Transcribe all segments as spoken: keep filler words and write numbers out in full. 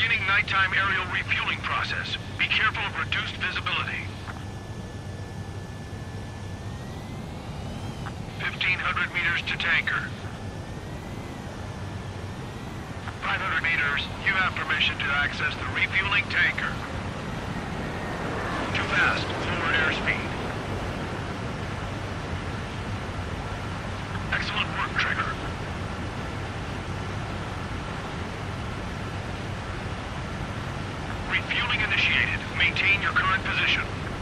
Beginning nighttime aerial refueling process. Be careful of reduced visibility. fifteen hundred meters to tanker. five hundred meters. You have permission to access the refueling tanker. Too fast. Lower airspeed. Excellent work, Trigger. Refueling initiated. Maintain your current position.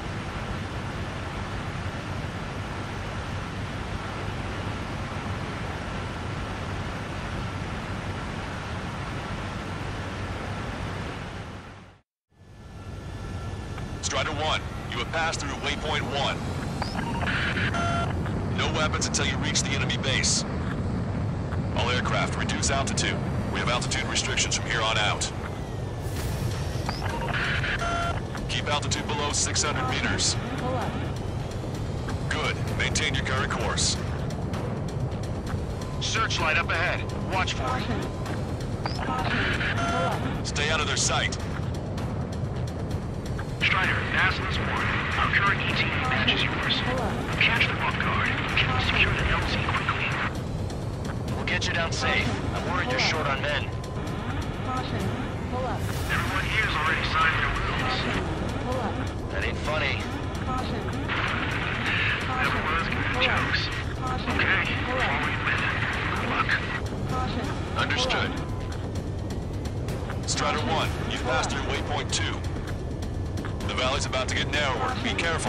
Strider one, you have passed through waypoint one. No weapons until you reach the enemy base. All aircraft, reduce altitude. We have altitude restrictions from here on out. Keep altitude below six hundred meters. Good. Maintain your current course. Searchlight up ahead. Watch for it. Stay out of their sight. Strider, Aslan's one. Our current E T A matches yours. Catch the bump guard. Can we secure the L Z quickly? We'll get you down safe. I'm worried you're short on men. Everyone here's already signed their wills. That ain't funny. Never was good at jokes. Okay, forward men. Good luck. Understood. Strider one, you've passed through waypoint two. The valley's about to get narrower. Be careful.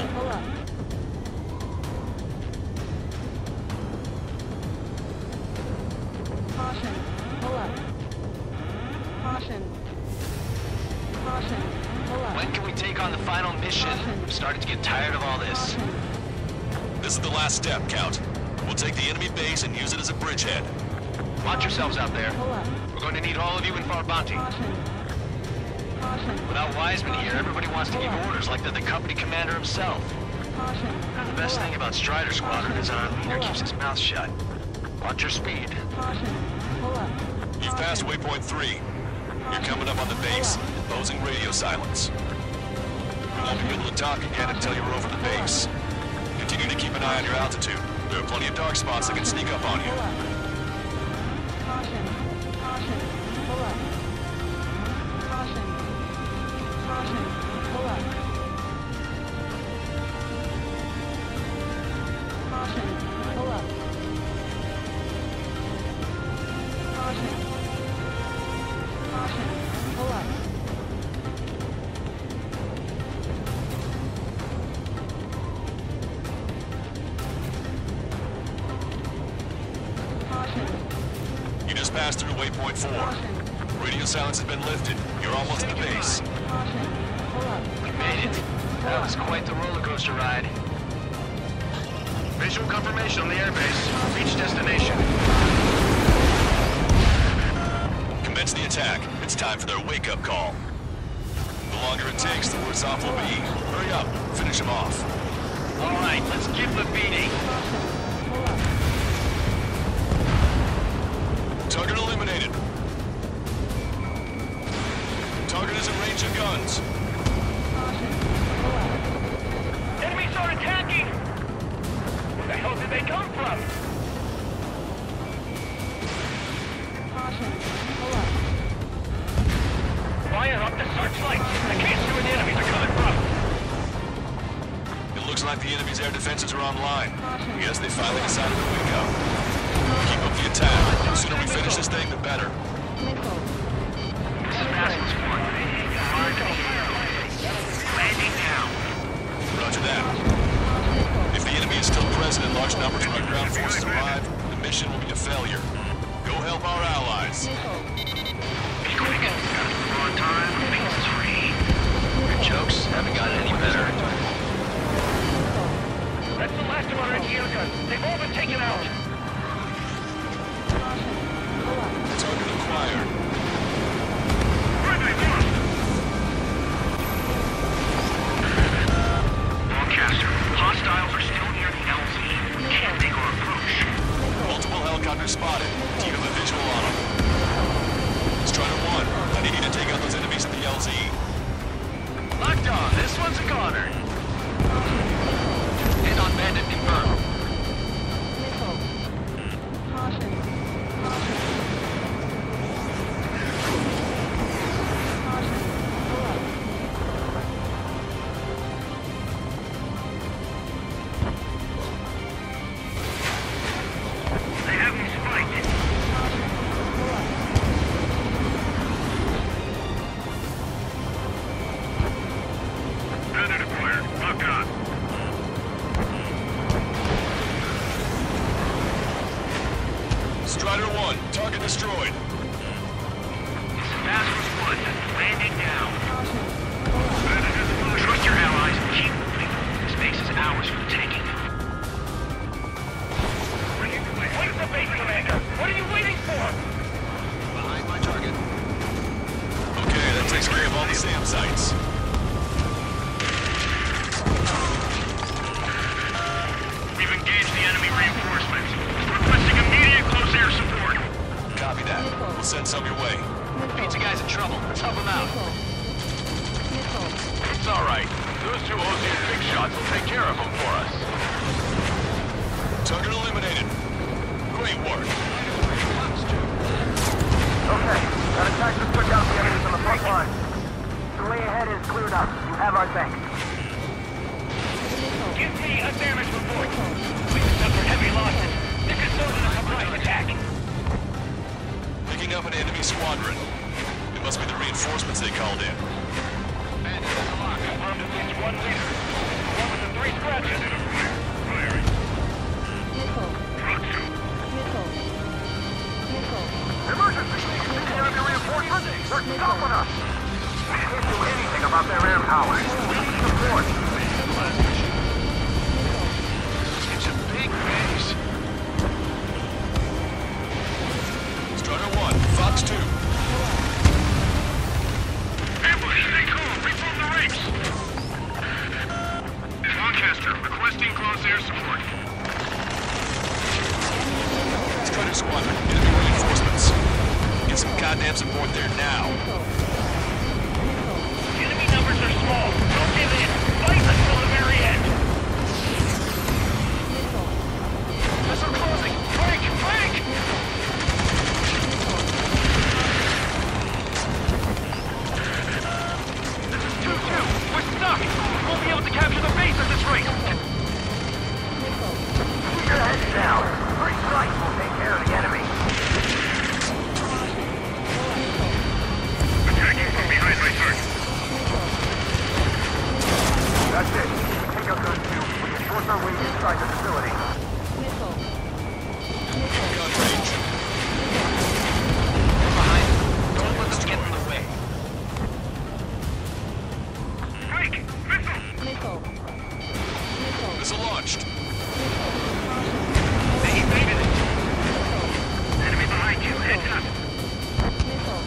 Caution. Pull up. Caution. Caution. Pull up. When can we take on the final mission? I'm starting to get tired of all this. This is the last step, Count. We'll take the enemy base and use it as a bridgehead. Watch yourselves out there. Pull up. We're going to need all of you in Farbanti. Caution. Caution. Without Wiseman here, everybody wants to give orders like they're the company commander himself. Caution. The best thing about Strider Squadron is our leader keeps his mouth shut. Watch your speed. Caution. Pull up. You've passed waypoint three. You're coming up on the base, imposing radio silence. We won't be able to talk again until you're over the base. Continue to keep an eye on your altitude. There are plenty of dark spots that can sneak up on you. Caution. Caution. Pull up. Caution. Caution. Pull up. Caution. Pull up. Caution. Caution. Pull up. Caution. You just passed through waypoint four. Radio silence has been lifted. You're almost at the base. Caution. Pull up. We made it. That was quite the roller coaster ride. Visual confirmation on the airbase. Reach destination. Commence the attack. It's time for their wake-up call. The longer it takes, the worse off we'll be. Hurry up. Finish them off. All right, let's give the beating. Pull up. Target eliminated. Target is in range of guns. Caution. Pull up. Enemies are attacking! Where the hell did they come from? Caution. Pull up. Fire up the searchlight! I can't see where the enemies are coming from! It looks like the enemy's air defenses are online. Caution. Yes, they finally decided to wake up. Keep up the attack. The sooner we finish this thing, the better. Missile. This is Aslan's one. Hard to hear. Landing now. Roger that. If the enemy is still present in large numbers when our ground forces arrive, the mission will be a failure. Go help our allies. Missile. Be quick. Gotta move on time. Things is free. Your jokes haven't gotten any better. That's the last of our anti-air guns. They've all been taken out. Caution. Pull up. Target acquired. Where they want? Broadcaster, hostiles are still near the L Z. Can't make our approach. Multiple helicopters spotted. Do you have a visual on them? Strider one, I need you to take out those enemy L Z. Locked on. This one's a goner. Hit on bandit confirmed. Missile. Caution. Caution. Caution. Pull up. They have me spiked. Caution. Pull up. Bandit acquired. Locked on. Strider one, target destroyed. Fast one. Landing down. Caution. Pull up. Trust your allies and keep moving. Space is ours for the taking. Wait for base, Commander! What are you waiting for? Behind my target. Okay, that takes care of all the SAM sites. We've engaged the enemy reinforcements. Requesting immediate close air support. Copy that. We'll send some your way. Pizza guy's in trouble. Let's help him out. Missile. Missile. It's all right. Those two O Z big shots will take care of him for us. Target eliminated. Great work. Okay, got a tactic to put down the enemies on the front line. The way ahead is cleared up. You have our thanks. Missile. Give me a damage report. We suffered heavy losses. This is more than a surprise attack. Picking up an enemy squadron. It must be the reinforcements they called in. Bandit in the lock. Confirmed at least one leader. One with the three scratches. Firing. Missile. Missile. Missile. Emergency! The enemy reinforcements! They're stopping us! We can't do anything about their air power. We need support. It's a big base. Strider one, Fox two. Ambush, stay cool. Reform the ranks. Lancaster, requesting close air support. Strider squadron, enemy reinforcements. Get some goddamn support there now. Enemy numbers are small. Don't give in. Fight until the very end. Missile closing. Frank! Frank! two two. We're stuck. We won't be able to capture the base at this rate. Keep your heads down. Three strikes will take care of the enemy. Attacking from behind my target. That's it. We take out those two. We can force our way inside the facility. Missile. Gun range. We're behind. Don't let them get in the way. Frank! Missile! Missile. Missile. Missile launched. They evaded it. Enemy behind you. Heads up. Missile.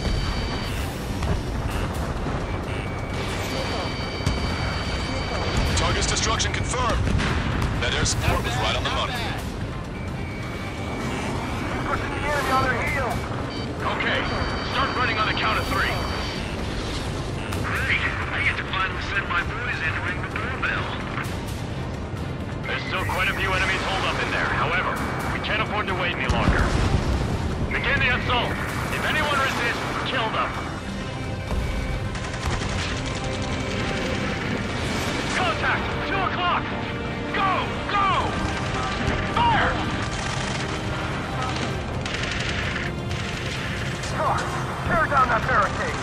Missile. Missile. Target's destruction confirmed. That air support was right on the money. Pushing the enemy on their heels. Okay. Start running on the count of three. Great. I get to finally send my boys in to ring the doorbell. There's still quite a few enemies holed up in there. However, we can't afford to wait any longer. Begin the assault. If anyone resists, kill them. Contact! Two o'clock! Go! Go! Fire! Car, tear down that barricade.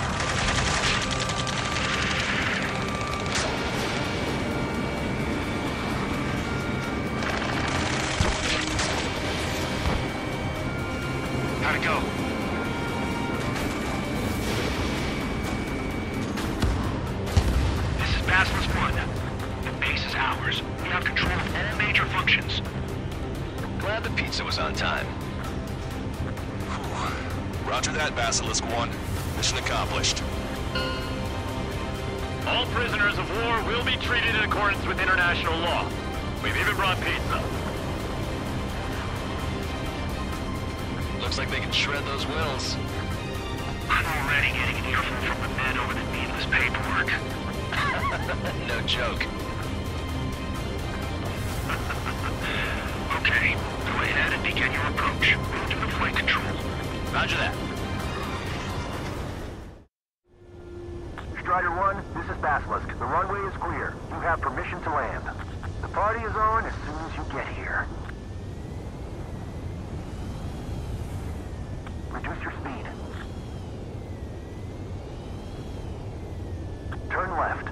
How'd it go? This is Basilisk one. The base is ours. We have control of all major functions. Glad the pizza was on time. Roger that, Basilisk one. Mission accomplished. All prisoners of war will be treated in accordance with international law. We've even brought pizza. Looks like they can shred those wills. Cool already getting an earful from the men over the needless paperwork. No joke. Okay, go ahead and begin your approach. Move to the flight control. Roger that. Strider one, this is Basilisk. The runway is clear. You have permission to land. The party is on as soon as you get here. Reduce your speed. Turn left.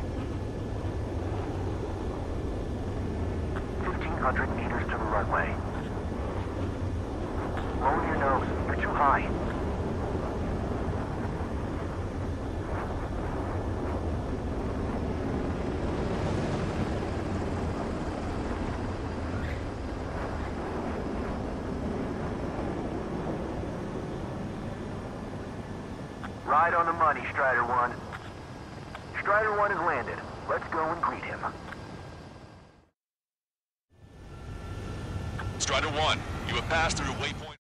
fifteen hundred meters to the runway. Lower your nose. You're too high. Right on the money, Strider one. Strider one has landed. Let's go and greet him. Strider one, you have passed through waypoint...